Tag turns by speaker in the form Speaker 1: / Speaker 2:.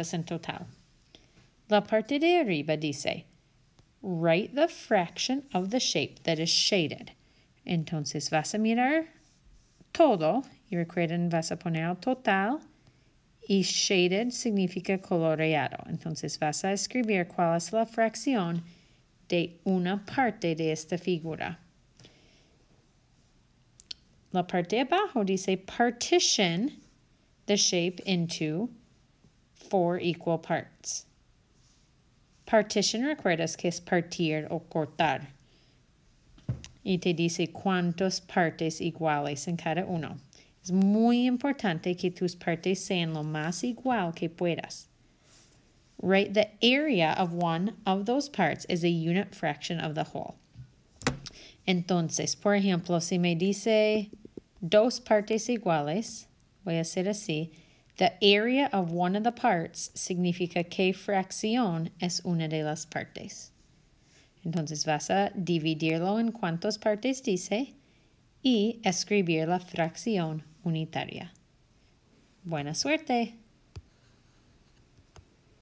Speaker 1: en total. La parte de arriba dice, write the fraction of the shape that is shaded. Entonces vas a mirar todo y recuerden, vas a poner el total y shaded significa coloreado. Entonces vas a escribir cuál es la fracción de una parte de esta figura. La parte de abajo dice partition the shape into 4 equal parts. Partition, recuerdas que es partir o cortar. Y te dice cuántas partes iguales en cada uno. Es muy importante que tus partes sean lo más igual que puedas. Write the area of one of those parts as a unit fraction of the whole. Entonces, por ejemplo, si me dice 2 partes iguales, voy a hacer así. The area of one of the parts significa que fracción es una de las partes. Entonces vas a dividirlo en cuántas partes dice y escribir la fracción unitaria. Buena suerte.